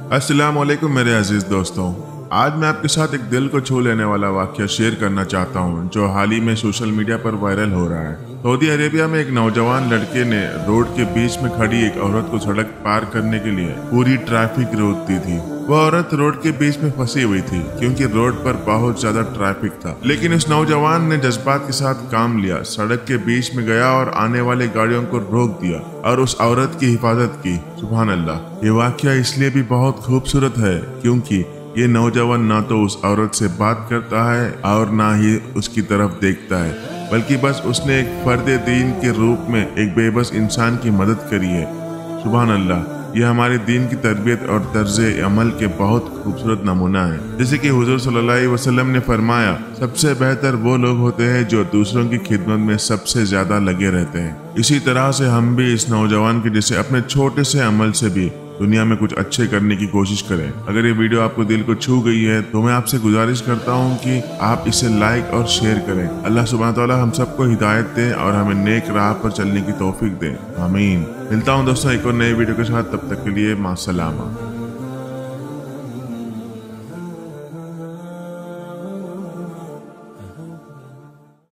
अस्सलाम वालेकुम मेरे अजीज दोस्तों। आज मैं आपके साथ एक दिल को छू लेने वाला वाक़या शेयर करना चाहता हूँ जो हाल ही में सोशल मीडिया पर वायरल हो रहा है। सऊदी अरेबिया में एक नौजवान लड़के ने रोड के बीच में खड़ी एक औरत को सड़क पार करने के लिए पूरी ट्रैफिक रोक दी थी। वह औरत रोड के बीच में फंसी हुई थी क्योंकि रोड पर बहुत ज्यादा ट्रैफिक था, लेकिन उस नौजवान ने जज्बात के साथ काम लिया, सड़क के बीच में गया और आने वाले गाड़ियों को रोक दिया और उस औरत की हिफाजत की। सुभान अल्लाह। ये वाक़या इसलिए भी बहुत खूबसूरत है क्योंकि ये नौजवान ना तो उस औरत से बात करता है और ना ही उसकी तरफ देखता है, बल्कि बस उसने एक फर्द दीन के रूप में एक बेबस इंसान की मदद करी है। सुभान अल्लाह। ये हमारे दीन की तरबियत और तर्ज़े अमल के बहुत खूबसूरत नमूना है। जैसे कि हुजूर सल्लल्लाहु अलैहि वसल्लम ने फरमाया, सबसे बेहतर वो लोग होते हैं जो दूसरों की खिदमत में सबसे ज्यादा लगे रहते हैं। इसी तरह से हम भी इस नौजवान के जैसे अपने छोटे से अमल से भी दुनिया में कुछ अच्छे करने की कोशिश करें। अगर ये वीडियो आपको दिल को छू गई है तो मैं आपसे गुजारिश करता हूँ कि आप इसे लाइक और शेयर करें। अल्लाह सुब्हानहू तआला हम सबको हिदायत दे और हमें नेक राह पर चलने की तौफीक दे। आमीन। मिलता हूँ दोस्तों एक और नए वीडियो के साथ, तब तक के लिए मास्सलामा।